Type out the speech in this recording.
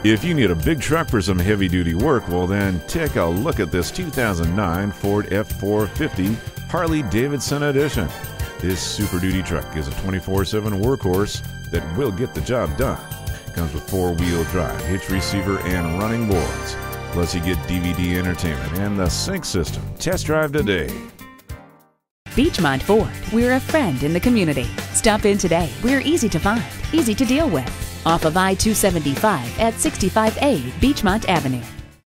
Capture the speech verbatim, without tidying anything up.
If you need a big truck for some heavy-duty work, well then take a look at this two thousand nine Ford F four fifty Harley-Davidson Edition. This Super Duty truck is a twenty-four seven workhorse that will get the job done. Comes with four-wheel drive, hitch receiver, and running boards. Plus you get D V D entertainment and the sync system. Test drive today. Beechmont Ford, we're a friend in the community. Stop in today. We're easy to find, easy to deal with. Off of I two seventy-five at sixty-five A Beechmont Avenue.